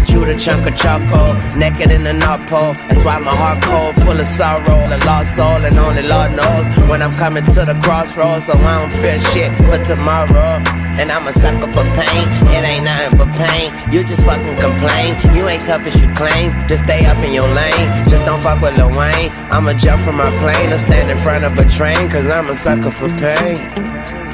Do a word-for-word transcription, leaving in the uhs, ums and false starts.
chewed a chunk of charcoal, naked in the North Pole. That's why my heart cold, full of sorrow, a lost soul, and only Lord knows when I'm coming to the crossroads. So I don't fear shit but tomorrow. And I'm a sucker for pain, it ain't nothing but pain. You just fucking complain, you ain't tough as you claim. Just stay up in your lane, just don't fuck with Lil Wayne. I'ma jump from my plane or stand in front of a train, cause I'm a sucker for pain.